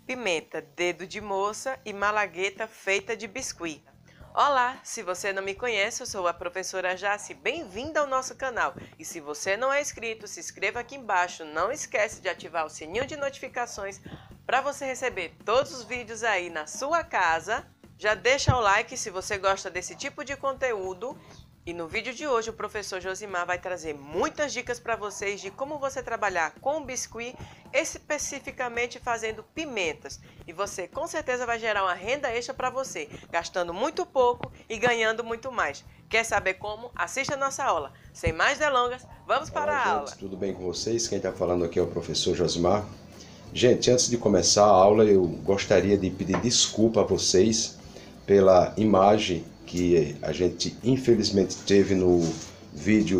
pimenta dedo de moça e malagueta feita de biscuit. Olá, se você não me conhece, eu sou a professora Jaci, bem-vinda ao nosso canal. E se você não é inscrito, se inscreva aqui embaixo, não esquece de ativar o sininho de notificações para você receber todos os vídeos aí na sua casa. Já deixa o like se você gosta desse tipo de conteúdo. E no vídeo de hoje o professor Josimar vai trazer muitas dicas para vocês de como você trabalhar com biscuit, especificamente fazendo pimentas. E você com certeza vai gerar uma renda extra para você, gastando muito pouco e ganhando muito mais. Quer saber como? Assista a nossa aula. Sem mais delongas, vamos para a aula. Tudo bem com vocês? Quem está falando aqui é o professor Josimar. Gente, antes de começar a aula, eu gostaria de pedir desculpa a vocês pela imagem que a gente infelizmente teve no vídeo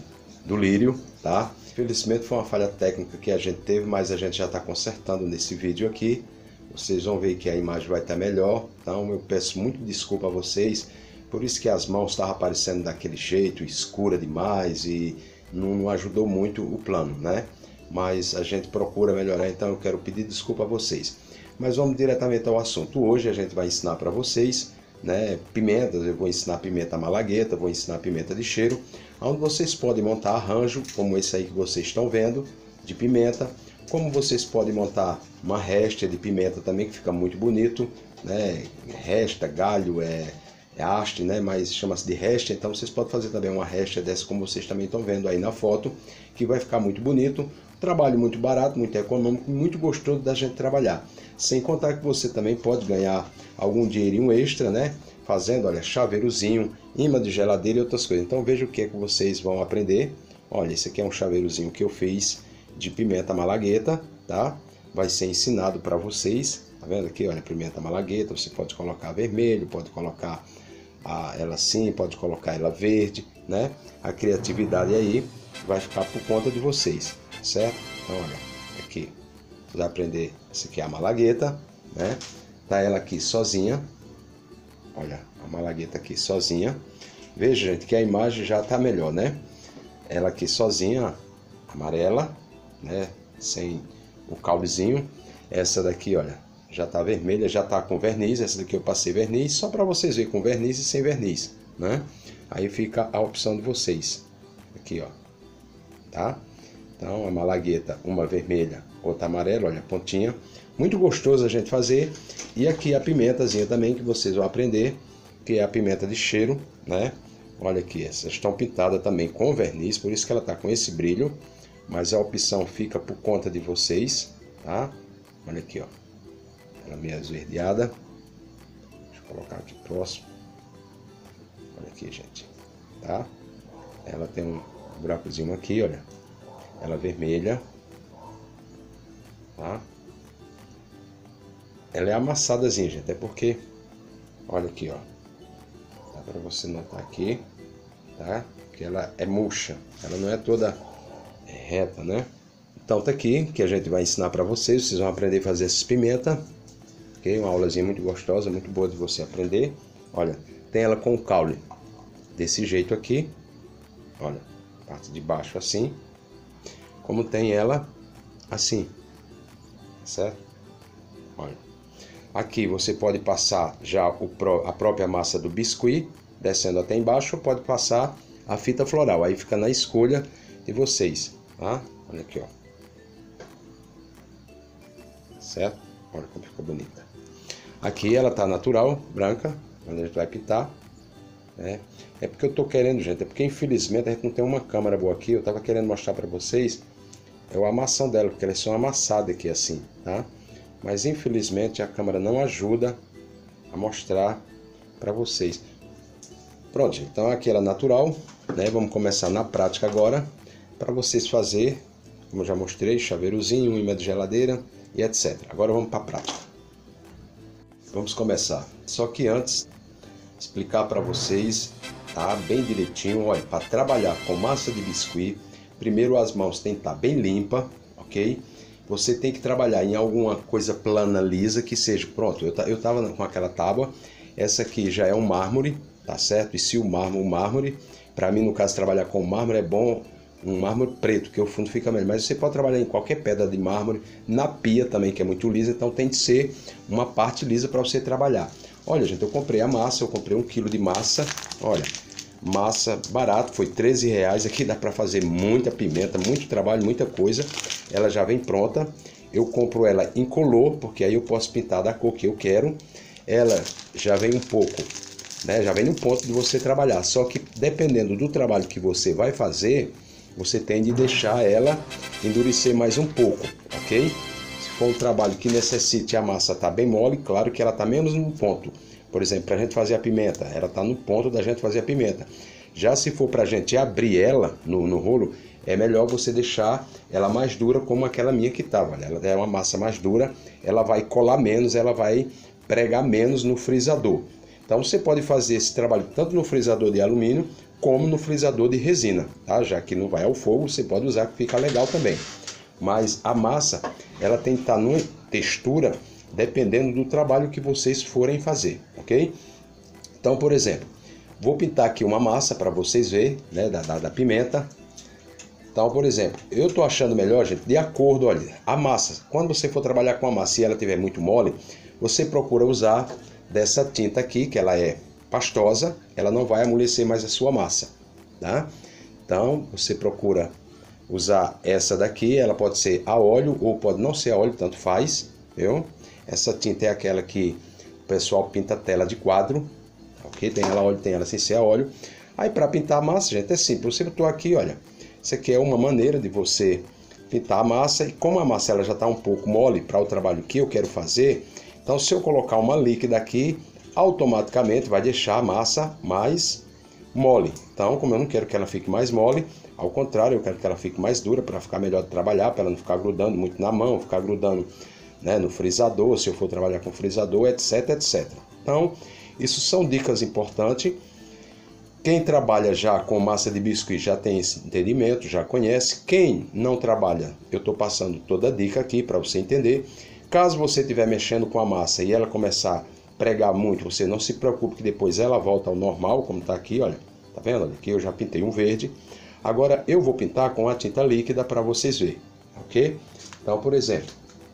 do Lírio, tá? Infelizmente foi uma falha técnica que a gente teve, mas a gente já está consertando nesse vídeo aqui. Vocês vão ver que a imagem vai estar melhor, então eu peço muito desculpa a vocês, por isso que as mãos estavam aparecendo daquele jeito, escura demais e não ajudou muito o plano, né? Mas a gente procura melhorar, então eu quero pedir desculpa a vocês. Mas vamos diretamente ao assunto. Hoje a gente vai ensinar para vocês, né, pimentas. Eu vou ensinar pimenta malagueta, vou ensinar pimenta de cheiro, onde vocês podem montar arranjo, como esse aí que vocês estão vendo, de pimenta, como vocês podem montar uma réstia de pimenta também, que fica muito bonito, né, resta, galho, haste, né, mas chama-se de réstia, então vocês podem fazer também uma réstia dessa, como vocês também estão vendo aí na foto, que vai ficar muito bonito, trabalho muito barato, muito econômico, muito gostoso da gente trabalhar. Sem contar que você também pode ganhar algum dinheirinho extra, né? Fazendo, olha, chaveirozinho, imã de geladeira e outras coisas. Então veja o que é que vocês vão aprender. Olha, esse aqui é um chaveirozinho que eu fiz de pimenta malagueta, tá? Vai ser ensinado para vocês. Tá vendo aqui, olha, pimenta malagueta. Você pode colocar vermelho, pode colocar ela assim, pode colocar ela verde, né? A criatividade aí vai ficar por conta de vocês, certo? Então, olha, aqui. Você vai aprender, essa aqui é a malagueta, né? Tá ela aqui sozinha. Olha, a malagueta aqui sozinha. Veja, gente, que a imagem já tá melhor, né? Ela aqui sozinha, amarela, né? Sem o caulezinho. Essa daqui, olha, já tá vermelha, já tá com verniz. Essa daqui eu passei verniz, só para vocês verem com verniz e sem verniz, né? Aí fica a opção de vocês. Aqui, ó. Tá? Então, a malagueta, uma vermelha, outra amarela, olha a pontinha. Muito gostoso a gente fazer. E aqui a pimentazinha também, que vocês vão aprender, que é a pimenta de cheiro, né? Olha aqui, essas estão pintadas também com verniz, por isso que ela tá com esse brilho. Mas a opção fica por conta de vocês, tá? Olha aqui, ó. Ela meio esverdeada. Deixa eu colocar aqui próximo. Olha aqui, gente. Tá? Ela tem um buracozinho aqui, olha. Ela é vermelha, tá? Ela é amassadazinha, gente, é porque, olha aqui, ó, dá pra você notar aqui, tá? Que ela é murcha, ela não é toda reta, né? Então tá aqui, que a gente vai ensinar pra vocês vão aprender a fazer essas pimentas, ok? Uma aulazinha muito gostosa, muito boa de você aprender. Olha, tem ela com o caule desse jeito aqui, olha, parte de baixo assim, como tem ela assim, certo? Olha, aqui você pode passar já a própria massa do biscuit, descendo até embaixo, ou pode passar a fita floral, aí fica na escolha de vocês, tá? Olha aqui, ó, certo? Olha como ficou bonita. Aqui ela tá natural, branca, onde a gente vai pintar, né? É porque eu tô querendo, gente, é porque infelizmente a gente não tem uma câmera boa aqui, eu tava querendo mostrar para vocês a amassão dela, porque elas são amassadas aqui assim, tá? Mas infelizmente a câmera não ajuda a mostrar para vocês. Pronto, gente, então aqui ela é natural, né? Vamos começar na prática agora, para vocês fazer, como eu já mostrei, chaveirozinho, imã de geladeira e etc. Agora vamos para a prática. Vamos começar. Só que antes, explicar para vocês, tá? Bem direitinho, olha, para trabalhar com massa de biscuit, primeiro as mãos tem que estar bem limpa, ok? Você tem que trabalhar em alguma coisa plana, lisa, que seja, pronto, eu tava com aquela tábua, essa aqui já é um mármore, tá certo? E se o mármore, para mim no caso trabalhar com mármore é bom um mármore preto, que o fundo fica melhor. Mas você pode trabalhar em qualquer pedra de mármore, na pia também, que é muito lisa, então tem que ser uma parte lisa para você trabalhar. Olha, gente, eu comprei a massa, eu comprei 1 kg de massa, olha, massa barato, foi R$13, aqui dá para fazer muita pimenta, muito trabalho, muita coisa, ela já vem pronta. Eu compro ela incolor, porque aí eu posso pintar da cor que eu quero. Ela já vem um pouco, né? Já vem no ponto de você trabalhar. Só que dependendo do trabalho que você vai fazer, você tem de deixar ela endurecer mais um pouco, ok? Se for um trabalho que necessite a massa estar bem mole, claro que ela está menos no ponto. Por exemplo, para a gente fazer a pimenta, ela está no ponto da gente fazer a pimenta. Já se for para a gente abrir ela no rolo, é melhor você deixar ela mais dura, como aquela minha que estava. Ela é uma massa mais dura, ela vai colar menos, ela vai pregar menos no frisador. Então você pode fazer esse trabalho tanto no frisador de alumínio como no frisador de resina, tá? Já que não vai ao fogo, você pode usar, que fica legal também. Mas a massa, ela tem que estar numa textura dependendo do trabalho que vocês forem fazer, ok? Então, por exemplo, vou pintar aqui uma massa para vocês verem, né, da pimenta. Então, por exemplo, eu estou achando melhor, gente, de acordo, olha, a massa. Quando você for trabalhar com a massa e ela estiver muito mole, você procura usar dessa tinta aqui, que ela é pastosa, ela não vai amolecer mais a sua massa, tá? Então, você procura usar essa daqui, ela pode ser a óleo ou pode não ser a óleo, tanto faz, viu? Essa tinta é aquela que o pessoal pinta tela de quadro, ok? Tem ela a óleo, tem ela sem ser a óleo. Aí, para pintar a massa, gente, é simples. Você botou aqui, olha. Isso aqui é uma maneira de você pintar a massa, e como a massa ela já está um pouco mole para o trabalho que eu quero fazer, então se eu colocar uma líquida aqui, automaticamente vai deixar a massa mais mole. Então, como eu não quero que ela fique mais mole, ao contrário, eu quero que ela fique mais dura para ficar melhor de trabalhar, para ela não ficar grudando muito na mão, ficar grudando, né, no frisador, se eu for trabalhar com frisador, etc, etc. Então, isso são dicas importantes. Quem trabalha já com massa de biscuit já tem esse entendimento, já conhece. Quem não trabalha, eu estou passando toda a dica aqui para você entender. Caso você estiver mexendo com a massa e ela começar a pregar muito, você não se preocupe que depois ela volta ao normal, como está aqui, olha. Tá vendo? Aqui eu já pintei um verde. Agora eu vou pintar com a tinta líquida para vocês verem, ok? Então, por exemplo,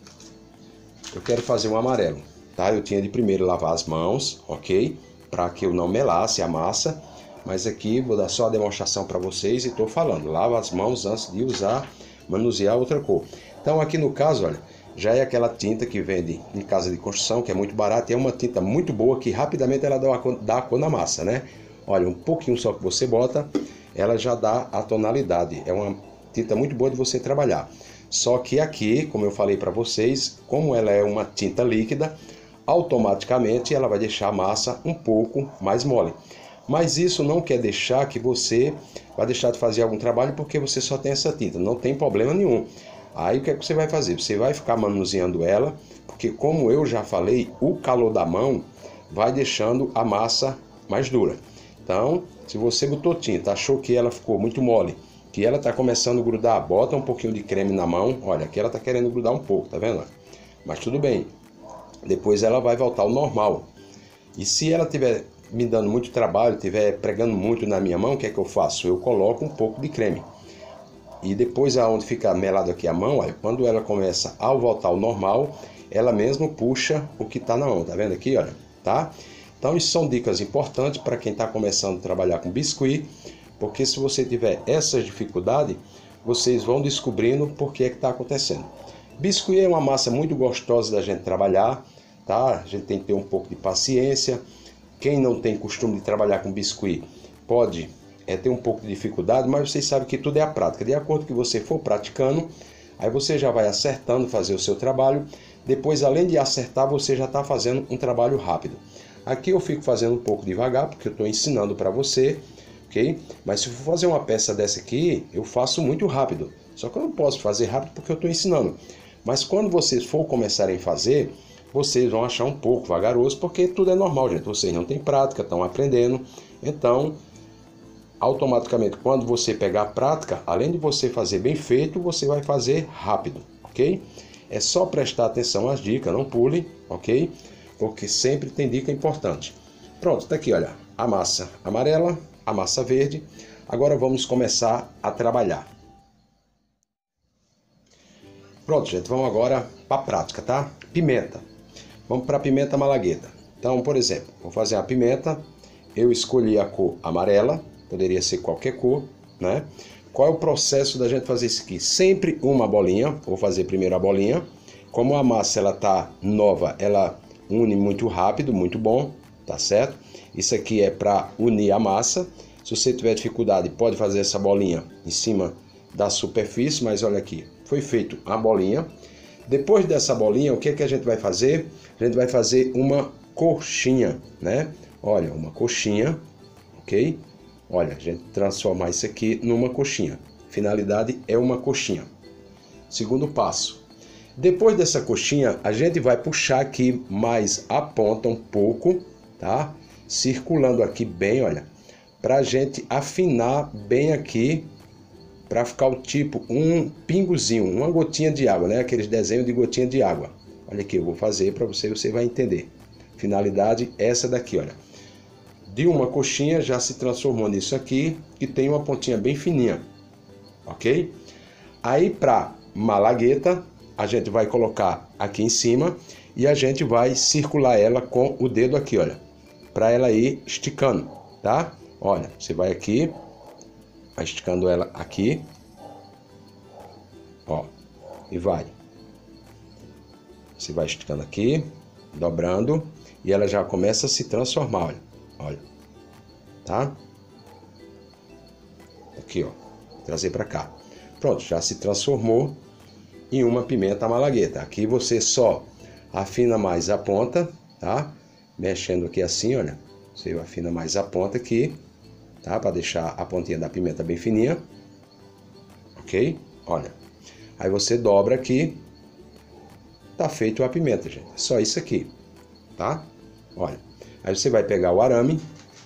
eu quero fazer um amarelo, tá? Eu tinha de primeiro lavar as mãos, ok? Para que eu não melasse a massa. Mas aqui vou dar só a demonstração para vocês e estou falando. Lava as mãos antes de usar, manusear outra cor. Então aqui no caso, olha, já é aquela tinta que vende em casa de construção, que é muito barata. E é uma tinta muito boa que rapidamente ela dá a cor na massa, né? Olha, um pouquinho só que você bota, ela já dá a tonalidade. É uma tinta muito boa de você trabalhar. Só que aqui, como eu falei para vocês, como ela é uma tinta líquida, automaticamente ela vai deixar a massa um pouco mais mole. Mas isso não quer deixar que você vai deixar de fazer algum trabalho porque você só tem essa tinta, não tem problema nenhum. Aí o que é que você vai fazer? Você vai ficar manuseando ela, porque como eu já falei, o calor da mão vai deixando a massa mais dura. Então, se você botou tinta, achou que ela ficou muito mole, que ela está começando a grudar, bota um pouquinho de creme na mão, olha, aqui ela está querendo grudar um pouco, tá vendo? Mas tudo bem, depois ela vai voltar ao normal. E se ela tiver me dando muito trabalho, estiver pregando muito na minha mão, o que é que eu faço? Eu coloco um pouco de creme. E depois, aonde fica melado aqui a mão, olha, quando ela começa a voltar ao normal, ela mesmo puxa o que está na mão, tá vendo aqui, olha, tá? Então, isso são dicas importantes para quem está começando a trabalhar com biscuit, porque se você tiver essas dificuldades, vocês vão descobrindo por que é que está acontecendo. Biscuit é uma massa muito gostosa da gente trabalhar, tá? A gente tem que ter um pouco de paciência. Quem não tem costume de trabalhar com biscuit pode ter um pouco de dificuldade, mas vocês sabem que tudo é a prática. De acordo com que você for praticando, aí você já vai acertando fazer o seu trabalho. Depois, além de acertar, você já está fazendo um trabalho rápido. Aqui eu fico fazendo um pouco devagar, porque eu estou ensinando para você, ok? Mas se eu for fazer uma peça dessa aqui, eu faço muito rápido. Só que eu não posso fazer rápido porque eu estou ensinando. Mas quando vocês for começarem a fazer, vocês vão achar um pouco vagaroso, porque tudo é normal, gente. Vocês não têm prática, estão aprendendo. Então, automaticamente, quando você pegar a prática, além de você fazer bem feito, você vai fazer rápido, ok? É só prestar atenção às dicas, não pule, ok? Porque sempre tem dica importante. Pronto, tá aqui, olha, a massa amarela, a massa verde. Agora vamos começar a trabalhar. Pronto, gente, vamos agora para a prática, tá? Pimenta. Vamos para a pimenta malagueta. Então, por exemplo, vou fazer a pimenta, eu escolhi a cor amarela, poderia ser qualquer cor, né? Qual é o processo da gente fazer isso aqui? Sempre uma bolinha, vou fazer primeiro a bolinha. Como a massa ela tá nova, ela une muito rápido, muito bom, tá certo? Isso aqui é para unir a massa. Se você tiver dificuldade, pode fazer essa bolinha em cima da superfície, mas olha aqui, foi feito a bolinha. Depois dessa bolinha, o que é que a gente vai fazer? A gente vai fazer uma coxinha, né? Olha, uma coxinha, ok? Olha, a gente transformar isso aqui numa coxinha. Finalidade é uma coxinha. Segundo passo. Depois dessa coxinha, a gente vai puxar aqui mais a ponta um pouco, tá? Circulando aqui bem, olha, para a gente afinar bem aqui, para ficar o tipo um pingozinho, uma gotinha de água, né? Aqueles desenhos de gotinha de água. Olha aqui, eu vou fazer para você, você vai entender. Finalidade essa daqui, olha. De uma coxinha já se transformou nisso aqui, que tem uma pontinha bem fininha, ok? Aí para malagueta, a gente vai colocar aqui em cima e a gente vai circular ela com o dedo aqui, olha, para ela ir esticando, tá? Olha, você vai aqui, vai esticando ela aqui, ó, e vai. Você vai esticando aqui, dobrando, e ela já começa a se transformar, olha. Olha, tá? Aqui, ó, trazer para cá. Pronto, já se transformou em uma pimenta malagueta. Aqui você só afina mais a ponta, tá? Mexendo aqui assim, olha. Você afina mais a ponta aqui, tá? Para deixar a pontinha da pimenta bem fininha. Ok? Olha. Aí você dobra aqui. Tá feito a pimenta, gente. É só isso aqui, tá? Olha. Aí você vai pegar o arame,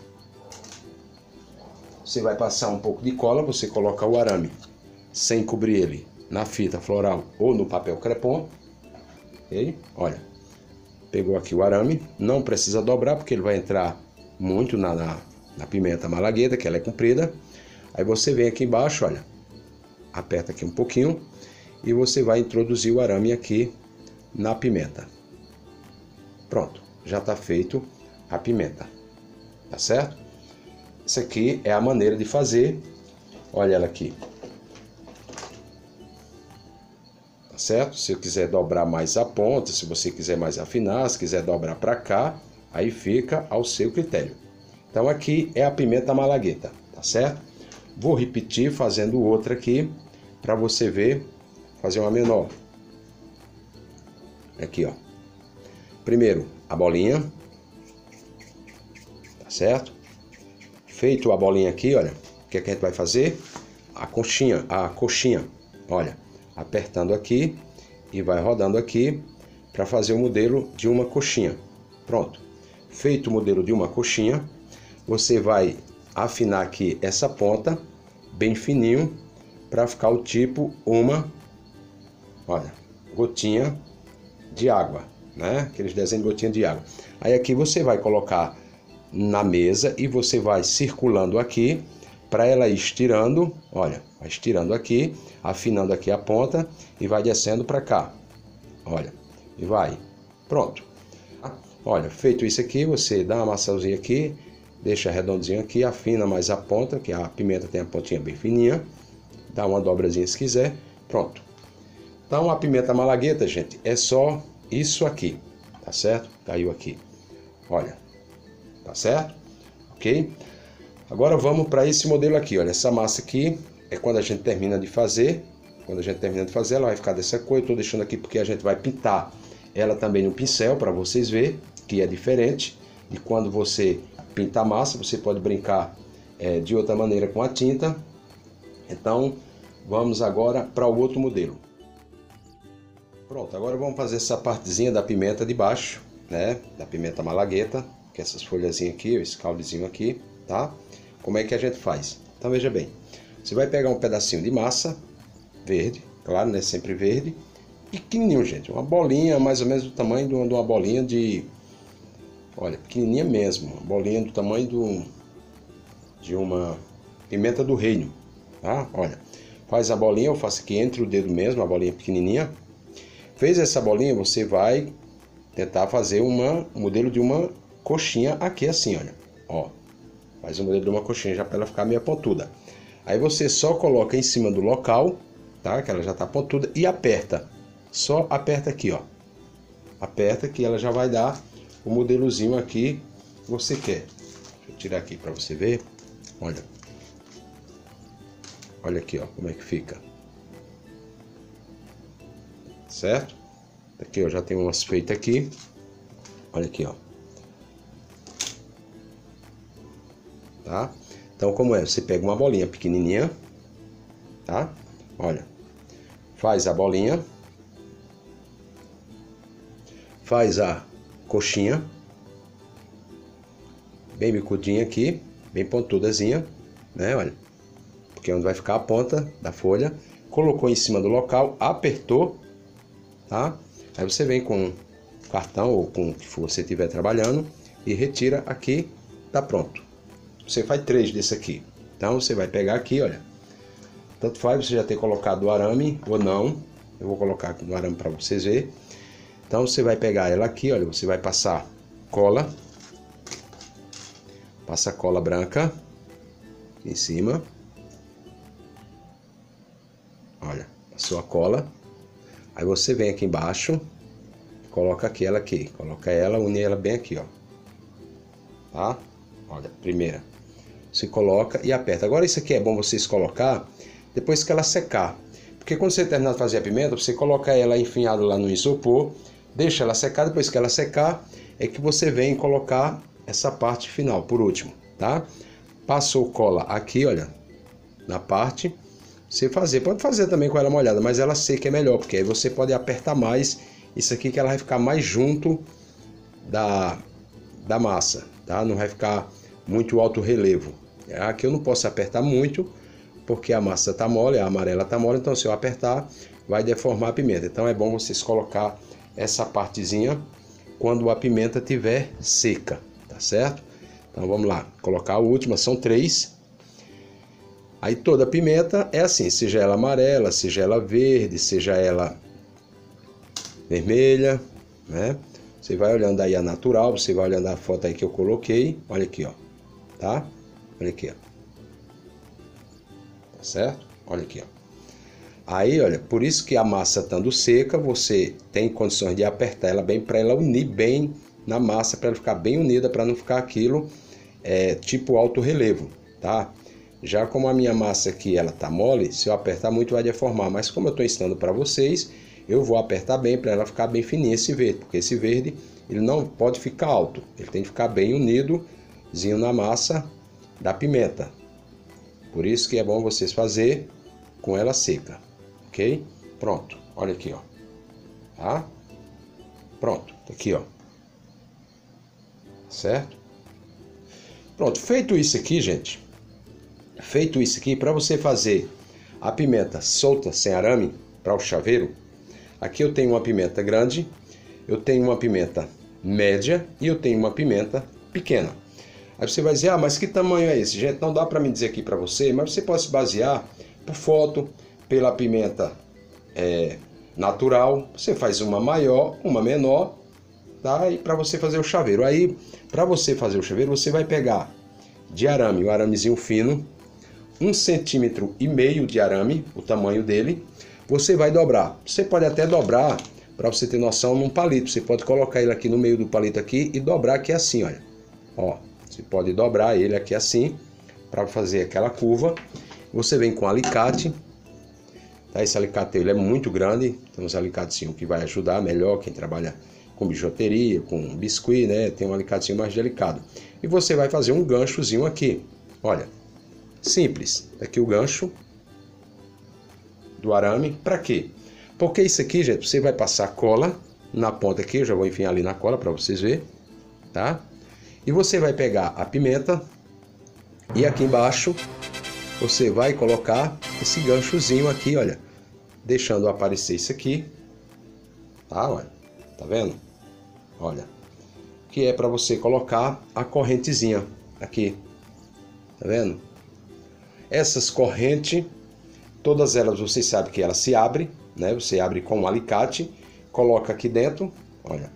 você vai passar um pouco de cola, você coloca o arame sem cobrir ele na fita floral ou no papel crepom, ok? Olha, pegou aqui o arame, não precisa dobrar porque ele vai entrar muito na pimenta malagueta, que ela é comprida. Aí você vem aqui embaixo, olha, aperta aqui um pouquinho e você vai introduzir o arame aqui na pimenta. Pronto, já está feito a pimenta, tá certo? Isso aqui é a maneira de fazer. Olha ela aqui, tá certo? Se eu quiser dobrar mais a ponta, se você quiser mais afinar, se quiser dobrar para cá, aí fica ao seu critério. Então aqui é a pimenta malagueta, tá certo? Vou repetir fazendo outra aqui para você ver, fazer uma menor. Aqui, ó. Primeiro a bolinha. Certo? Feito a bolinha aqui, olha, o que é que a gente vai fazer? A coxinha, olha, apertando aqui e vai rodando aqui para fazer o modelo de uma coxinha. Pronto. Feito o modelo de uma coxinha, você vai afinar aqui essa ponta bem fininho para ficar o tipo uma, olha, gotinha de água, né? Aqueles desenhos de gotinha de água. Aí aqui você vai colocar na mesa e você vai circulando aqui para ela ir estirando, olha, vai estirando aqui, afinando aqui a ponta e vai descendo para cá, olha, e vai, pronto. Olha, feito isso aqui, você dá uma maçãzinha aqui, deixa redondinho aqui, afina mais a ponta, que a pimenta tem a pontinha bem fininha, dá uma dobrazinha se quiser, pronto. Então a pimenta malagueta, gente, é só isso aqui, tá certo? Caiu aqui, olha. Tá certo? Ok? Agora vamos para esse modelo aqui, olha. Essa massa aqui é quando a gente termina de fazer. Quando a gente termina de fazer, ela vai ficar dessa cor. Eu tô deixando aqui porque a gente vai pintar ela também no pincel, para vocês verem que é diferente. E quando você pinta a massa, você pode brincar de outra maneira com a tinta. Então, vamos agora para o outro modelo. Pronto, agora vamos fazer essa partezinha da pimenta de baixo, né? Da pimenta malagueta. Que essas folhazinhas aqui, esse caulezinho aqui, tá? Como é que a gente faz? Então veja bem, você vai pegar um pedacinho de massa verde, claro, né? Sempre verde, pequenininho, gente, uma bolinha mais ou menos do tamanho de uma bolinha de, olha, pequenininha mesmo, uma bolinha do tamanho de uma pimenta do reino, tá? Olha, faz a bolinha, eu faço aqui entre o dedo mesmo, a bolinha pequenininha, Fez essa bolinha, você vai tentar fazer um modelo de uma coxinha aqui assim, olha. Ó, faz um modelo de uma coxinha já para ela ficar meio pontuda. Aí você só coloca em cima do local, tá? Que ela já tá pontuda e aperta. Só aperta aqui, ó. Aperta que ela já vai dar o modelozinho aqui que você quer. Deixa eu tirar aqui para você ver. Olha. Olha aqui, ó, como é que fica. Certo? Aqui eu já tenho umas feitas aqui. Olha aqui, ó. Tá? Então, como é? Você pega uma bolinha pequenininha, tá? Olha. Faz a bolinha. Faz a coxinha. Bem bicudinha aqui, bem pontudazinha, né? Olha. Porque é onde vai ficar a ponta da folha. Colocou em cima do local, apertou, tá? Aí você vem com cartão ou com o que você estiver trabalhando e retira aqui, tá pronto. Você faz 3 desse aqui. Então você vai pegar aqui, olha. Tanto faz você já ter colocado o arame ou não. Eu vou colocar aqui no arame para vocês verem. Então você vai pegar ela aqui, olha, você vai passar cola. Passa cola branca em cima. Olha, passou a cola. Aí você vem aqui embaixo, coloca aqui, coloca ela, une ela bem aqui, ó. Tá? Olha, primeira. Você coloca e aperta. Agora isso aqui é bom vocês colocar depois que ela secar. Porque quando você terminar de fazer a pimenta, você coloca ela enfinhada lá no isopor, deixa ela secar, depois que ela secar, é que você vem colocar essa parte final, por último, tá? Passou cola aqui, olha, na parte. Você pode fazer também com ela molhada, mas ela seca é melhor, porque aí você pode apertar mais isso aqui que ela vai ficar mais junto da massa, tá? Não vai ficar muito alto relevo. Aqui eu não posso apertar muito, porque a massa tá mole, a amarela tá mole, então se eu apertar, vai deformar a pimenta. Então é bom vocês colocar essa partezinha quando a pimenta tiver seca, tá certo? Então vamos lá, colocar a última, são 3. Aí toda a pimenta é assim, seja ela amarela, seja ela verde, seja ela vermelha, né? Você vai olhando aí a natural, você vai olhando a foto aí que eu coloquei, olha aqui, ó, tá? Olha aqui, ó. Tá certo? Olha aqui, ó. Aí, olha, por isso que a massa estando seca, você tem condições de apertar ela bem para ela unir bem na massa, para ela ficar bem unida, para não ficar aquilo tipo alto relevo, tá? Já como a minha massa aqui ela tá mole, se eu apertar muito vai deformar, mas como eu estou ensinando para vocês, eu vou apertar bem para ela ficar bem fininha esse verde, porque esse verde ele não pode ficar alto, ele tem que ficar bem unidozinho na massa da pimenta. Por isso que é bom vocês fazer com ela seca, ok? Pronto, olha aqui, ó, tá? Pronto, tá aqui, ó, certo? Pronto, feito isso aqui, gente. Feito isso aqui, para você fazer a pimenta solta, sem arame, para o chaveiro, aqui eu tenho uma pimenta grande, eu tenho uma pimenta média e eu tenho uma pimenta pequena. Aí você vai dizer, ah, mas que tamanho é esse? Gente, não dá para me dizer aqui para você, mas você pode se basear por foto, pela pimenta natural, você faz uma maior, uma menor, tá? E para você fazer o chaveiro. Aí, para você fazer o chaveiro, você vai pegar de arame, um aramezinho fino, 1,5 centímetro de arame, o tamanho dele, você vai dobrar. Você pode até dobrar, para você ter noção, num palito. Você pode colocar ele aqui no meio do palito aqui e dobrar aqui assim, olha. Ó, você pode dobrar ele aqui assim, para fazer aquela curva. Você vem com um alicate, tá? Esse alicate ele é muito grande, tem uns alicatezinhos que vai ajudar melhor quem trabalha com bijuteria, com biscuit, né? Tem um alicatezinho mais delicado. E você vai fazer um ganchozinho aqui, olha. Simples, aqui o gancho do arame, para quê? Porque isso aqui, gente, você vai passar cola na ponta aqui, eu já vou enfiar ali na cola para vocês verem, tá? E você vai pegar a pimenta e aqui embaixo você vai colocar esse ganchozinho aqui, olha, deixando aparecer isso aqui, tá? Olha, tá vendo? Olha, que é para você colocar a correntezinha aqui, tá vendo? Essas correntes, todas elas você sabe que elas se abrem, né? Você abre com um alicate, coloca aqui dentro, olha.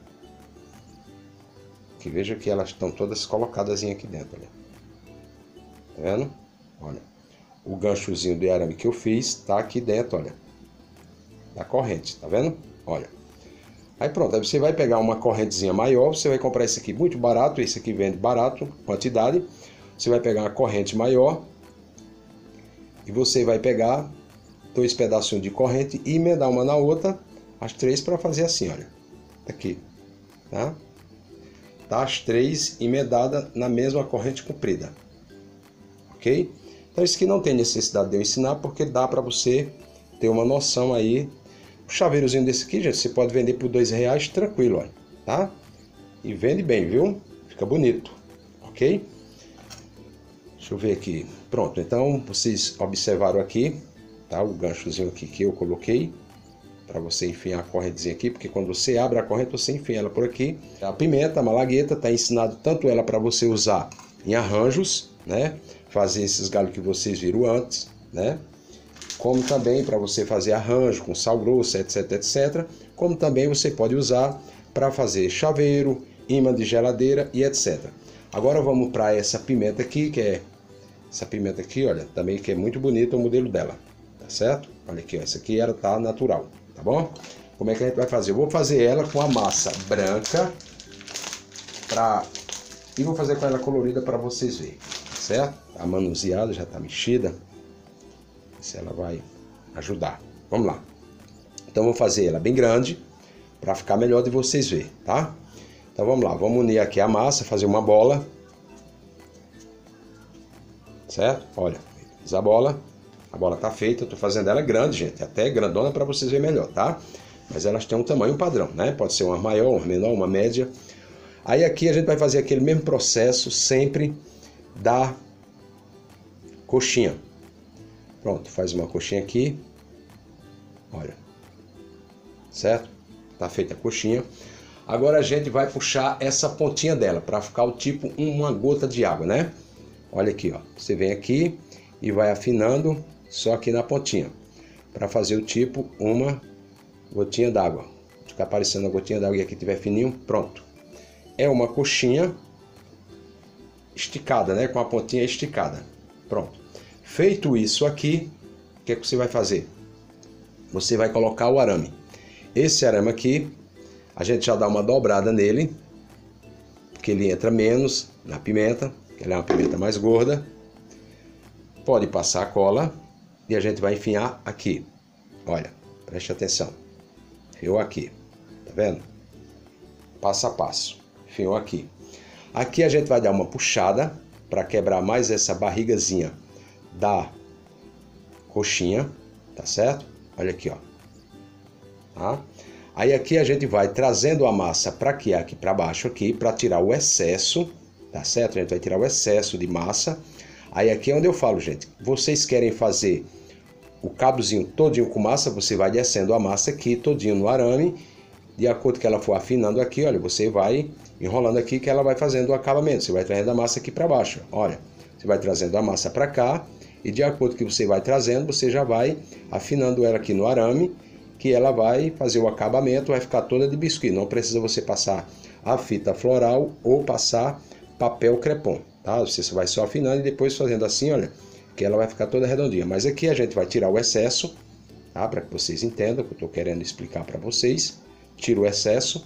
Que veja que elas estão todas colocadas aqui dentro, olha. Tá vendo? Olha. O ganchozinho de arame que eu fiz tá aqui dentro, olha. Da corrente, tá vendo? Olha. Aí pronto, aí você vai pegar uma correntezinha maior, você vai comprar esse aqui muito barato, esse aqui vende barato, quantidade. Você vai pegar uma corrente maior e você vai pegar 2 pedacinhos de corrente e emendar uma na outra, as 3 para fazer assim, olha. Aqui, tá? Tá as 3 emendadas na mesma corrente comprida. Ok? Então isso aqui não tem necessidade de eu ensinar, porque dá para você ter uma noção aí. O chaveirozinho desse aqui, gente, você pode vender por R$2 tranquilo, olha, tá? E vende bem, viu? Fica bonito, ok? Deixa eu ver aqui. Pronto, então vocês observaram aqui, tá? O ganchozinho aqui que eu coloquei para você enfiar a correntezinha aqui, porque quando você abre a corrente, você enfia ela por aqui. A pimenta, a malagueta, tá ensinado tanto ela para você usar em arranjos, né? Fazer esses galhos que vocês viram antes, né? Como também para você fazer arranjo com sal grosso, etc, etc. Como também você pode usar para fazer chaveiro, imã de geladeira e etc. Agora vamos para essa pimenta aqui, que é essa pimenta aqui, olha, também que é muito bonita o modelo dela, tá certo? Olha aqui, ó, essa aqui ela tá natural, tá bom? Como é que a gente vai fazer? Eu vou fazer ela com a massa branca e vou fazer com ela colorida para vocês verem, certo? A manuseada já tá mexida. Se ela vai ajudar. Vamos lá. Então vou fazer ela bem grande para ficar melhor de vocês verem, tá? Então vamos lá, vamos unir aqui a massa, fazer uma bola. Certo? Olha, fiz a bola tá feita, eu tô fazendo ela grande, gente, até grandona para vocês verem melhor, tá? Mas elas têm um tamanho padrão, né? Pode ser uma maior, uma menor, uma média. Aí aqui a gente vai fazer aquele mesmo processo sempre da coxinha. Pronto, faz uma coxinha aqui, olha, certo? Tá feita a coxinha. Agora a gente vai puxar essa pontinha dela para ficar o tipo uma gota de água, né? Olha aqui, ó, você vem aqui e vai afinando só aqui na pontinha, para fazer o tipo uma gotinha d'água. Ficar aparecendo a gotinha d'água e aqui tiver fininho, pronto. É uma coxinha esticada, né? Com a pontinha esticada, pronto. Feito isso aqui, o que é que você vai fazer? Você vai colocar o arame. Esse arame aqui, a gente já dá uma dobrada nele, porque ele entra menos na pimenta, que ela é uma pimenta mais gorda. Pode passar a cola e a gente vai enfiar aqui. Olha, preste atenção. Enfiou aqui, tá vendo? Passo a passo. Enfiou aqui. Aqui a gente vai dar uma puxada para quebrar mais essa barrigazinha da coxinha, tá certo? Olha aqui, ó. Tá? Aí aqui a gente vai trazendo a massa para aqui para baixo aqui, para tirar o excesso, tá certo? A gente vai tirar o excesso de massa. Aí aqui é onde eu falo, gente, vocês querem fazer o cabozinho todinho com massa, você vai descendo a massa aqui todinho no arame, de acordo que ela for afinando aqui, olha, você vai enrolando aqui que ela vai fazendo o acabamento, você vai trazendo a massa aqui para baixo, olha. Você vai trazendo a massa para cá e de acordo que você vai trazendo, você já vai afinando ela aqui no arame, que ela vai fazer o acabamento, vai ficar toda de biscuit. Não precisa você passar a fita floral ou passar papel crepom, tá? Você vai só afinando e depois fazendo assim, olha, que ela vai ficar toda redondinha. Mas aqui a gente vai tirar o excesso, tá? Para que vocês entendam o que eu estou querendo explicar para vocês. Tira o excesso,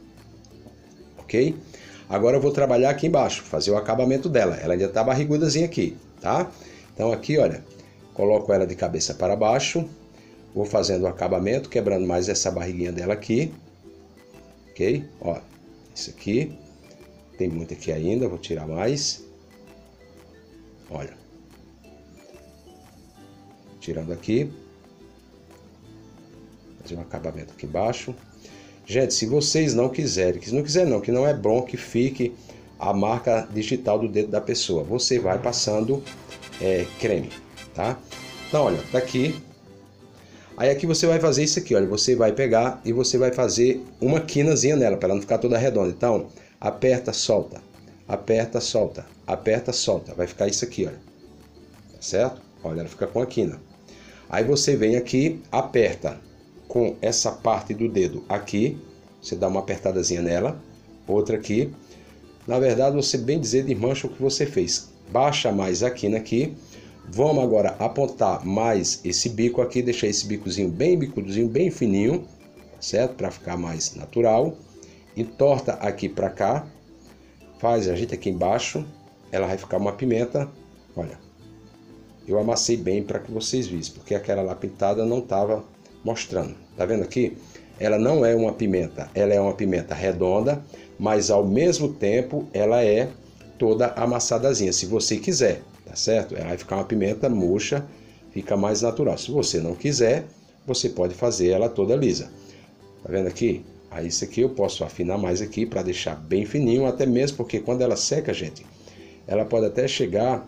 ok? Agora eu vou trabalhar aqui embaixo, fazer o acabamento dela. Ela ainda está barrigudazinha aqui, tá? Então aqui, olha, coloco ela de cabeça para baixo, vou fazendo o acabamento, quebrando mais essa barriguinha dela aqui, ok? Ó, isso aqui, tem muito aqui ainda, vou tirar mais. Olha, tirando aqui, fazer um acabamento aqui embaixo. Gente, se vocês não quiserem, que não é bom que fique a marca digital do dedo da pessoa, você vai passando creme, tá? Então, olha, tá aqui. Aí aqui você vai fazer isso aqui, olha, você vai pegar e você vai fazer uma quinazinha nela, para ela não ficar toda redonda. Então, aperta, solta, aperta, solta, aperta, solta. Vai ficar isso aqui, olha, tá certo? Olha, ela fica com a quina. Aí você vem aqui, aperta, com essa parte do dedo aqui, você dá uma apertadazinha nela, outra aqui. Na verdade, você bem dizer desmancha o que você fez. Baixa mais aqui naqui. Vamos agora apontar mais esse bico aqui, deixar esse bicozinho bem bicudozinho, bem fininho, certo? Para ficar mais natural. Entorta aqui para cá. Faz, ajeita aqui embaixo. Ela vai ficar uma pimenta. Olha, eu amassei bem para que vocês vissem, porque aquela lá pintada não estava mostrando. Tá vendo aqui? Ela não é uma pimenta, ela é uma pimenta redonda, mas ao mesmo tempo ela é toda amassadinha, se você quiser, tá certo? Ela vai ficar uma pimenta murcha, fica mais natural. Se você não quiser, você pode fazer ela toda lisa. Tá vendo aqui? Aí isso aqui eu posso afinar mais aqui para deixar bem fininho, até mesmo porque quando ela seca, gente, ela pode até chegar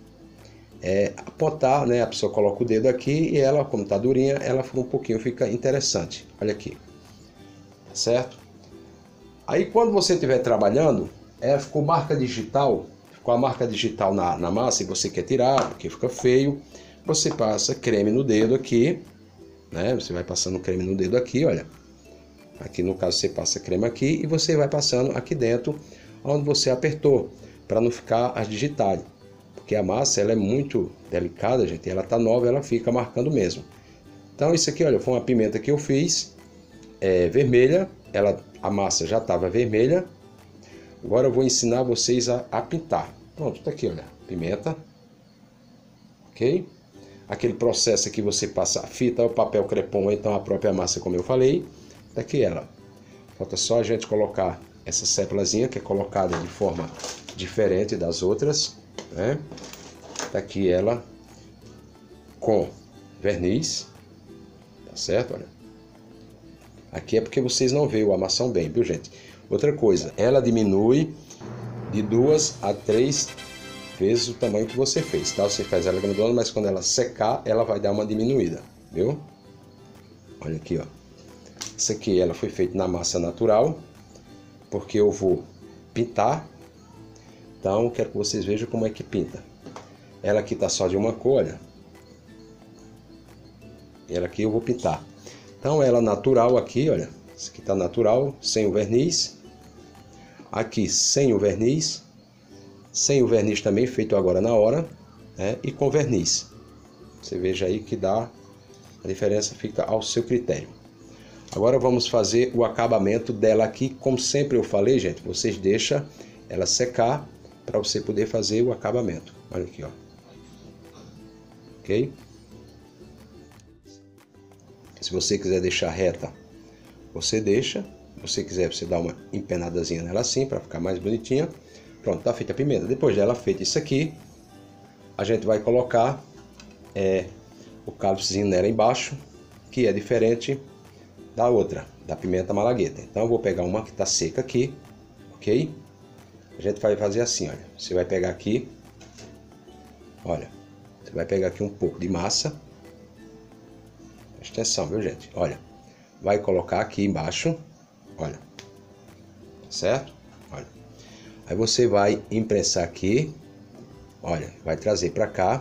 apontar, né? A pessoa coloca o dedo aqui e ela, como tá durinha, ela fica um pouquinho, fica interessante. Olha aqui, certo? Aí quando você estiver trabalhando, ficou marca digital, ficou a marca digital na massa e você quer tirar, porque fica feio, você passa creme no dedo aqui, né? Você vai passando creme no dedo aqui, olha. Aqui no caso você passa creme aqui e você vai passando aqui dentro, onde você apertou, para não ficar as digitais. Porque a massa ela é muito delicada, gente, ela tá nova, ela fica marcando mesmo. Então isso aqui, olha, foi uma pimenta que eu fiz, vermelha, a massa já estava vermelha. Agora eu vou ensinar vocês a pintar. Pronto, tá aqui, olha, pimenta, ok? Aquele processo que você passa a fita, o papel crepom, ou então a própria massa, como eu falei, tá aqui ela. Falta só a gente colocar essa sépulazinha, que é colocada de forma diferente das outras, né? Tá aqui ela com verniz, tá certo? Olha. Aqui é porque vocês não veem o amassão bem, viu, gente? Outra coisa, ela diminui de 2 a 3 vezes o tamanho que você fez, tá? Você faz ela grandona, mas quando ela secar, ela vai dar uma diminuída, viu? Olha aqui, ó. Isso aqui ela foi feita na massa natural, porque eu vou pintar. Então, eu quero que vocês vejam como é que pinta. Ela aqui tá só de uma cor, olha. Ela aqui eu vou pintar. Então, ela natural aqui, olha. Isso aqui tá natural, sem o verniz. Aqui, sem o verniz. Sem o verniz também, feito agora na hora, né? E com verniz. Você veja aí que dá... A diferença fica ao seu critério. Agora vamos fazer o acabamento dela aqui. Como sempre eu falei, gente, vocês deixam ela secar para você poder fazer o acabamento. Olha aqui, ó. Ok? Se você quiser deixar reta, você deixa. Se você quiser, você dá uma empenadazinha nela assim, para ficar mais bonitinha. Pronto, tá feita a pimenta. Depois dela feita isso aqui, a gente vai colocar o cálicezinho nela embaixo, que é diferente da outra, da pimenta malagueta. Então eu vou pegar uma que tá seca aqui, ok? A gente vai fazer assim, olha. Você vai pegar aqui, olha. Você vai pegar aqui um pouco de massa. Presta atenção, viu, gente? Olha. Vai colocar aqui embaixo, olha. Certo? Olha. Aí você vai imprensar aqui, olha. Vai trazer pra cá.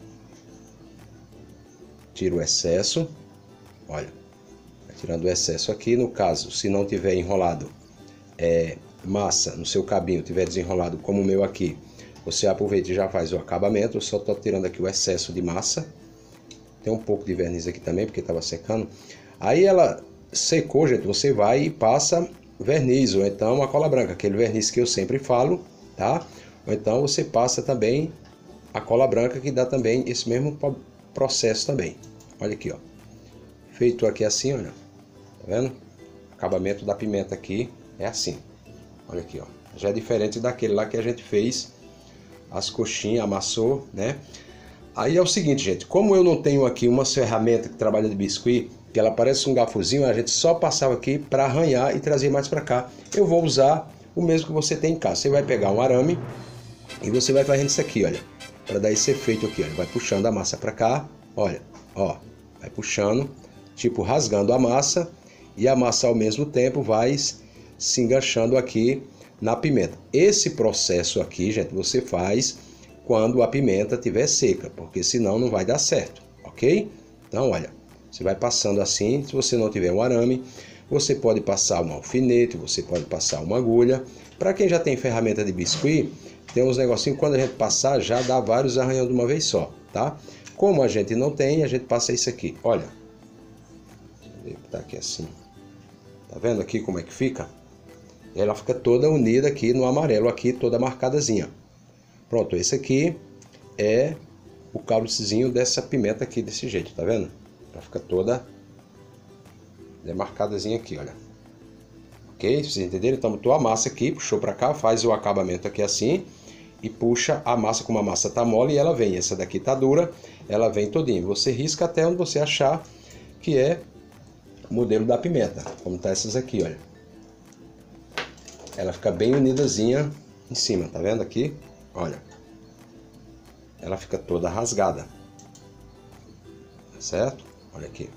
Tira o excesso, olha. Vai tirando o excesso aqui. No caso, se não tiver enrolado massa no seu cabinho, tiver desenrolado como o meu aqui, você aproveita e já faz o acabamento. Eu só tô tirando aqui o excesso de massa. Tem um pouco de verniz aqui também, porque estava secando. Aí ela secou, gente, você vai e passa verniz, ou então a cola branca, aquele verniz que eu sempre falo, tá? Ou então você passa também a cola branca, que dá também esse mesmo processo também. Olha aqui, ó. Feito aqui assim, olha. Tá vendo? Acabamento da pimenta aqui é assim. Olha aqui, ó. Já é diferente daquele lá que a gente fez as coxinhas, amassou, né? Aí é o seguinte, gente. Como eu não tenho aqui uma ferramenta que trabalha de biscuit, que ela parece um gafozinho, a gente só passava aqui para arranhar e trazer mais para cá. Eu vou usar o mesmo que você tem em casa. Você vai pegar um arame e você vai fazendo isso aqui, olha. Para dar esse efeito aqui, olha. Vai puxando a massa para cá, olha. Ó, vai puxando, tipo rasgando a massa. E a massa ao mesmo tempo vai se enganchando aqui na pimenta. Esse processo aqui, gente, você faz quando a pimenta estiver seca, porque senão não vai dar certo, ok? Então, olha, Você vai passando assim. Se você não tiver um arame, você pode passar um alfinete, você pode passar uma agulha. Para quem já tem ferramenta de biscuit, tem uns negocinhos, quando a gente passar, já dá vários arranhões de uma vez só, tá? Como a gente não tem, a gente passa isso aqui. Olha, tá aqui assim. Tá vendo aqui como é que fica? Ela fica toda unida aqui no amarelo, aqui toda marcadazinha. Pronto, esse aqui é o cálicezinho dessa pimenta aqui, desse jeito, tá vendo? Ela fica toda demarcadazinha aqui, olha. Ok? Vocês entenderam? Então, botou a massa aqui, puxou pra cá, faz o acabamento aqui assim e puxa a massa, como a massa tá mole, e ela vem. Essa daqui tá dura, ela vem todinha. Você risca até onde você achar que é o modelo da pimenta, como tá essas aqui, olha. Ela fica bem unidazinha em cima, tá vendo aqui? Olha. Ela fica toda rasgada. Tá certo? Olha aqui.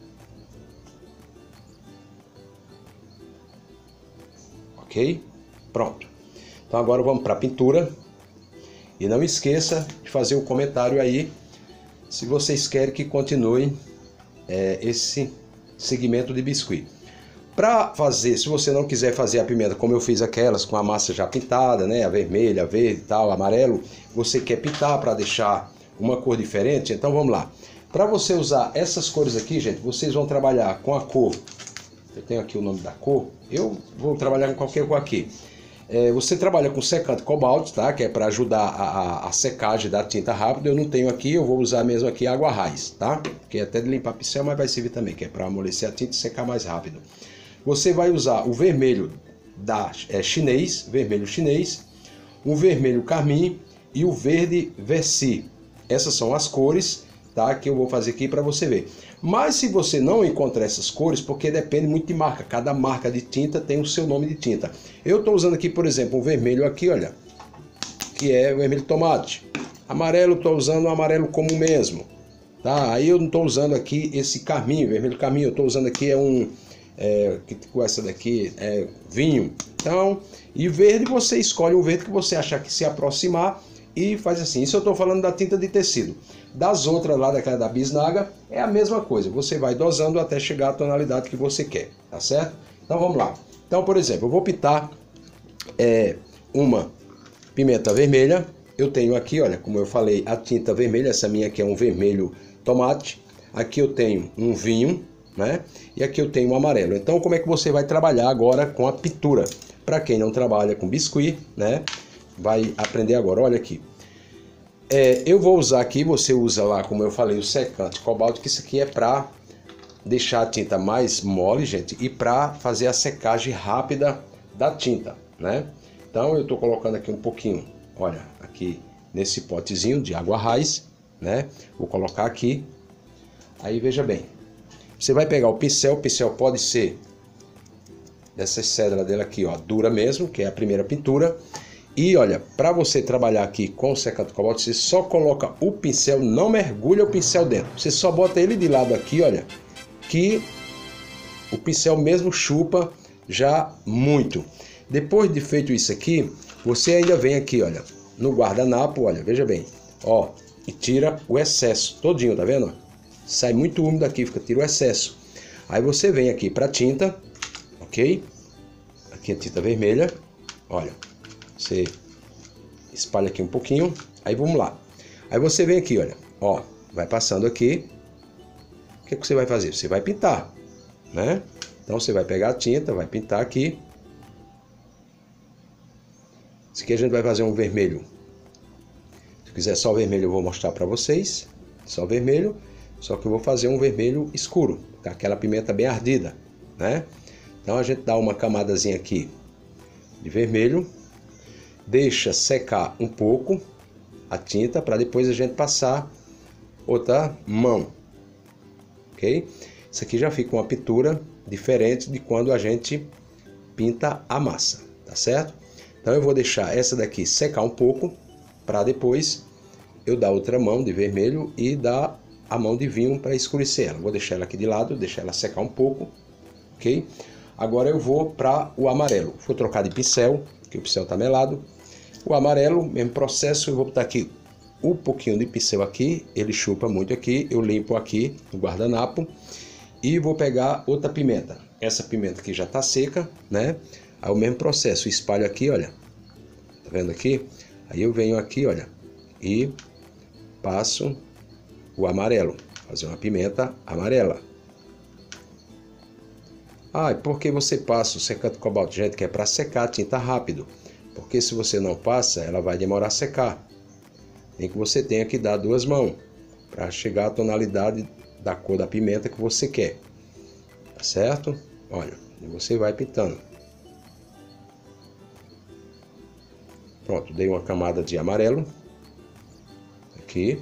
Ok? Pronto. Então agora vamos para a pintura. E não esqueça de fazer o comentário aí se vocês querem que continue esse segmento de biscuit. Para fazer, se você não quiser fazer a pimenta como eu fiz aquelas com a massa já pintada, né, a vermelha, a verde e tal, amarelo, você quer pintar para deixar uma cor diferente, então vamos lá. Para você usar essas cores aqui, gente, vocês vão trabalhar com a cor, eu tenho aqui o nome da cor, eu vou trabalhar com qualquer cor aqui. Você trabalha com secante cobalto, tá? Que é para ajudar a secagem da tinta rápido. Eu não tenho aqui, eu vou usar mesmo aqui água raiz, tá? Que é até de limpar pincel, mas vai servir também, que é para amolecer a tinta e secar mais rápido. Você vai usar o vermelho chinês, vermelho chinês, o vermelho carmim e o verde versi. Essas são as cores, tá? Que eu vou fazer aqui para você ver. Mas se você não encontrar essas cores, porque depende muito de marca, cada marca de tinta tem o seu nome de tinta. Eu estou usando aqui, por exemplo, um vermelho aqui, olha, que é o vermelho tomate. Amarelo, estou usando o amarelo comum mesmo, tá? Aí eu não estou usando aqui esse carmim, vermelho carmim, eu estou usando aqui com essa daqui é vinho. Então, e verde você escolhe o verde que você achar que se aproximar e faz assim. Isso eu estou falando da tinta de tecido. Das outras lá, daquela da bisnaga, é a mesma coisa. Você vai dosando até chegar à tonalidade que você quer, tá certo? Então vamos lá. Então, por exemplo, eu vou pintar uma pimenta vermelha. Eu tenho aqui, olha, como eu falei, a tinta vermelha. Essa minha aqui é um vermelho tomate. Aqui eu tenho um vinho, né? E aqui eu tenho um amarelo. Então, como é que você vai trabalhar agora com a pintura? Para quem não trabalha com biscuit, né? Vai aprender agora. Olha aqui. Eu vou usar aqui, você usa lá, como eu falei, o secante cobalto, que isso aqui é para deixar a tinta mais mole, gente, e para fazer a secagem rápida da tinta, né? Então eu estou colocando aqui um pouquinho, olha, aqui nesse potezinho de água raiz, né? Vou colocar aqui, aí veja bem, você vai pegar o pincel pode ser dessa cédula dele aqui, ó, dura mesmo, que é a primeira pintura. E olha, para você trabalhar aqui com o secante cobalto, você só coloca o pincel, não mergulha o pincel dentro. Você só bota ele de lado aqui, olha, que o pincel mesmo chupa já muito. Depois de feito isso aqui, você ainda vem aqui, olha, no guardanapo, olha, veja bem, ó, e tira o excesso todinho, tá vendo? Sai muito úmido aqui, tira o excesso. Aí você vem aqui para tinta, ok? Aqui a tinta vermelha, olha. Você espalha aqui um pouquinho, aí vamos lá. Aí você vem aqui, olha, ó, vai passando aqui. O que você vai fazer? Você vai pintar, né? Então você vai pegar a tinta, vai pintar aqui. Isso aqui a gente vai fazer um vermelho. Se quiser só vermelho eu vou mostrar para vocês. Só vermelho, só que eu vou fazer um vermelho escuro, tá? Aquela pimenta bem ardida, né? Então a gente dá uma camadazinha aqui de vermelho. Deixa secar um pouco a tinta para depois a gente passar outra mão, ok? Isso aqui já fica uma pintura diferente de quando a gente pinta a massa, tá certo? Então eu vou deixar essa daqui secar um pouco para depois eu dar outra mão de vermelho e dar a mão de vinho para escurecer ela. Vou deixar ela aqui de lado, deixar ela secar um pouco, ok? Agora eu vou para o amarelo. Vou trocar de pincel, que o pincel está melado. O amarelo, mesmo processo, eu vou botar aqui um pouquinho de pincel aqui, ele chupa muito aqui, eu limpo aqui no guardanapo e vou pegar outra pimenta. Essa pimenta aqui já tá seca, né? Aí o mesmo processo, espalho aqui, olha, tá vendo aqui? Aí eu venho aqui, olha, e passo o amarelo, fazer uma pimenta amarela. Ah, e por que você passa o secante de cobalto? Gente, que é para secar a tinta rápido, porque se você não passa, ela vai demorar a secar. Tem que você tenha que dar 2 mãos para chegar à tonalidade da cor da pimenta que você quer, tá certo? Olha, e você vai pintando. Pronto, dei uma camada de amarelo aqui.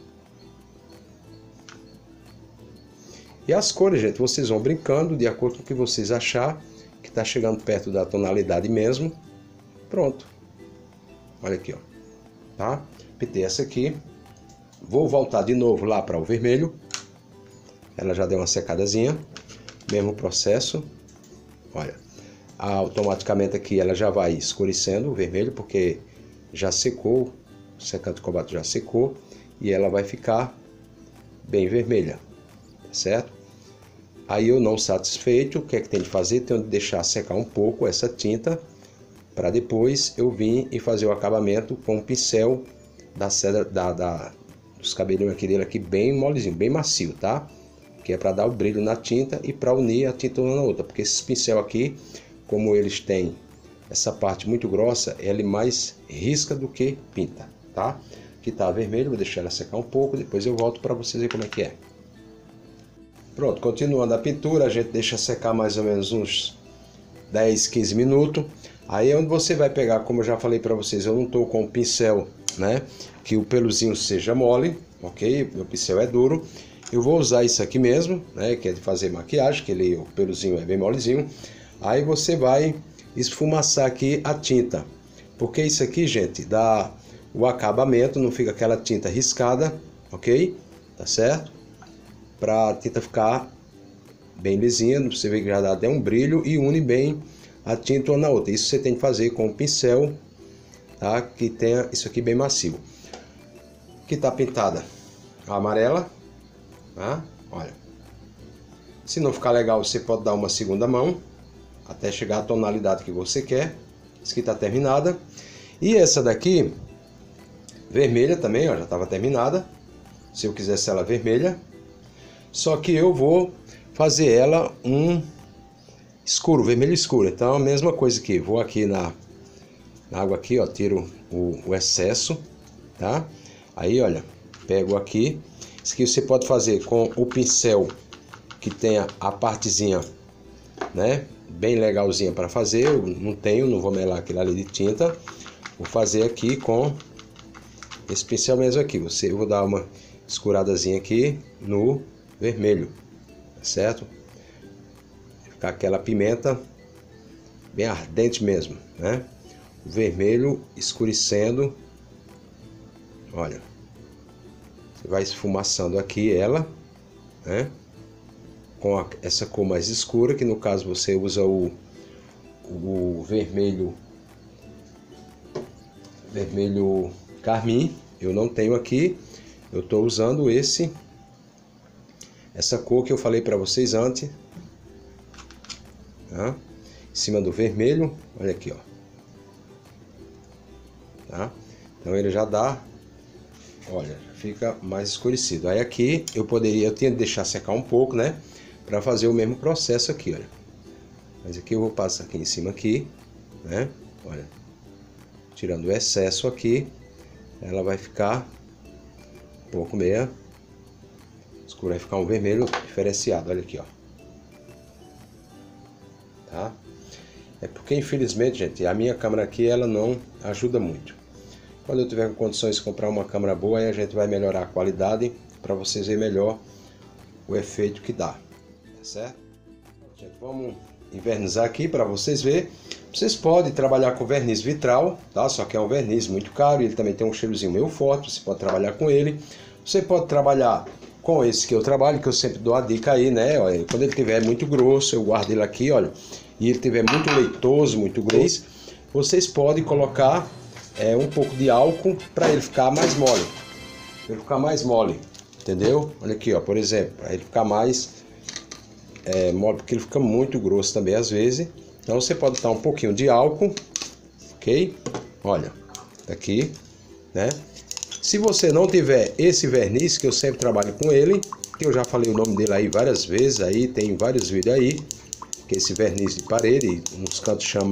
E as cores, gente, vocês vão brincando de acordo com o que vocês achar que está chegando perto da tonalidade mesmo. Pronto. Olha aqui, ó. Tá? Pintei essa aqui. Vou voltar de novo lá para o vermelho. Ela já deu uma secadazinha. Mesmo processo. Olha. Automaticamente aqui ela já vai escurecendo o vermelho, porque já secou. O secante de cobalto já secou. E ela vai ficar bem vermelha. Certo? Aí eu não satisfeito, o que é que tem de fazer? Tenho de deixar secar um pouco essa tinta, para depois eu vir e fazer o acabamento com o pincel da cedra, dos cabelinhos aqui dele aqui bem molezinho, bem macio, tá? Que é para dar o brilho na tinta e para unir a tinta uma na outra, porque esses pincel aqui, como eles têm essa parte muito grossa, ele mais risca do que pinta, tá? Aqui tá vermelho, vou deixar ela secar um pouco, depois eu volto para vocês verem como é que é. Pronto, continuando a pintura, a gente deixa secar mais ou menos uns 10, 15 minutos. Aí é onde você vai pegar, como eu já falei para vocês, eu não estou com o pincel, né? Que o peluzinho seja mole, ok? Meu pincel é duro. Eu vou usar isso aqui mesmo, né? Que é de fazer maquiagem, que o peluzinho é bem molezinho. Aí você vai esfumaçar aqui a tinta. Porque isso aqui, gente, dá o acabamento, não fica aquela tinta riscada, ok? Tá certo? Para a tinta ficar bem lisinha, você vê que já dá até um brilho e une bem a tinta uma na outra. Isso você tem que fazer com o pincel, tá? Que tenha isso aqui bem macio. Aqui tá pintada a amarela, tá? Olha. Se não ficar legal, você pode dar uma segunda mão até chegar à tonalidade que você quer. Isso aqui tá terminada. E essa daqui, vermelha também, ó, já estava terminada. Se eu quisesse ela vermelha. Só que eu vou fazer ela um escuro, vermelho escuro. Então a mesma coisa aqui, vou aqui na água aqui, ó, tiro o excesso, tá? Aí, olha, pego aqui. Isso aqui você pode fazer com o pincel que tenha a partezinha, né, bem legalzinha para fazer. Eu não tenho, não vou melar aquilo ali de tinta. Vou fazer aqui com esse pincel mesmo aqui. Eu vou dar uma escuradazinha aqui no vermelho, certo? Ficar aquela pimenta bem ardente mesmo, né? O vermelho escurecendo. Olha, você vai esfumaçando aqui ela, né? Com essa cor mais escura, que no caso você usa o vermelho carmim. Eu não tenho aqui, eu estou usando essa cor que eu falei para vocês antes, tá? Em cima do vermelho, olha aqui, ó, tá? Então ele já dá, olha, já fica mais escurecido. Aí aqui eu tinha que deixar secar um pouco, né, para fazer o mesmo processo aqui, olha. Mas aqui eu vou passar aqui em cima aqui, né, olha, tirando o excesso aqui, ela vai ficar um pouco meia escura, vai ficar um vermelho diferenciado, olha aqui, ó. Tá? É porque infelizmente, gente, a minha câmera aqui ela não ajuda muito. Quando eu tiver com condições de comprar uma câmera boa, aí a gente vai melhorar a qualidade para vocês verem melhor o efeito que dá, tá certo? Gente, vamos invernizar aqui para vocês verem. Vocês podem trabalhar com verniz vitral, tá? Só que é um verniz muito caro, ele também tem um cheirozinho meio forte, você pode trabalhar com ele. Você pode trabalhar com esse que eu trabalho, que eu sempre dou a dica aí, né? Olha, quando ele tiver muito grosso, eu guardo ele aqui, olha, e ele tiver muito leitoso, muito grosso, vocês podem colocar um pouco de álcool para ele ficar mais mole. Para ele ficar mais mole, entendeu? Olha aqui, ó, por exemplo, para ele ficar mais mole, porque ele fica muito grosso também às vezes. Então você pode botar um pouquinho de álcool, ok? Olha, tá aqui, né? Se você não tiver esse verniz, que eu sempre trabalho com ele, que eu já falei o nome dele aí várias vezes, aí tem vários vídeos aí, que é esse verniz de parede, nos cantos chama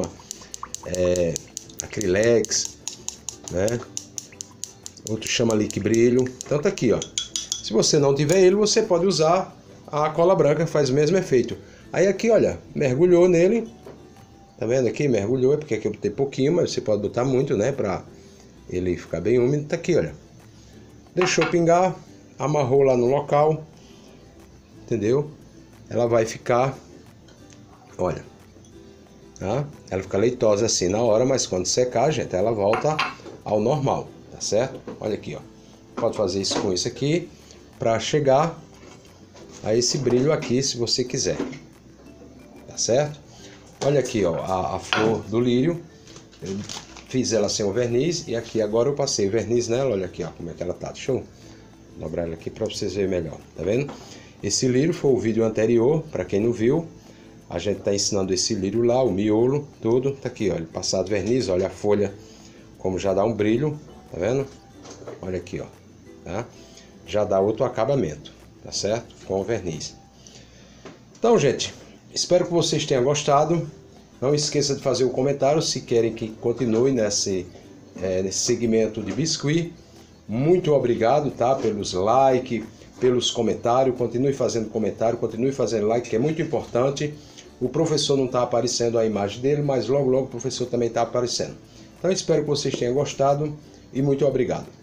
Acrylex, né? Outro chama Liquibrilho. Então tá aqui, ó. Se você não tiver ele, você pode usar a cola branca, faz o mesmo efeito. Aí aqui, olha, mergulhou nele. Tá vendo aqui? Mergulhou, é porque aqui eu botei pouquinho, mas você pode botar muito, né? Pra ele ficar bem úmido. Tá aqui, olha. Deixou pingar, amarrou lá no local. Entendeu? Ela vai ficar, olha, tá? Ela fica leitosa assim na hora, mas quando secar, gente, ela volta ao normal, tá certo? Olha aqui, ó. Pode fazer isso com isso aqui, pra chegar a esse brilho aqui, se você quiser. Tá certo? Olha aqui, ó, a flor do lírio. Eu fiz ela sem o verniz e aqui agora eu passei verniz nela. Olha aqui, ó, como é que ela tá. Deixa eu dobrar ela aqui para vocês verem melhor. Tá vendo? Esse lírio foi o vídeo anterior, para quem não viu. A gente tá ensinando esse lírio lá, o miolo, tudo. Tá aqui, ó, ele passado verniz. Olha a folha como já dá um brilho. Tá vendo? Olha aqui, ó, tá? Já dá outro acabamento, tá certo? Com o verniz. Então, gente, espero que vocês tenham gostado. Não esqueça de fazer um comentário se querem que continue nesse segmento de biscuit. Muito obrigado, tá? Pelos likes, pelos comentários. Continue fazendo comentário, continue fazendo like, que é muito importante. O professor não está aparecendo a imagem dele, mas logo logo o professor também está aparecendo. Então espero que vocês tenham gostado e muito obrigado.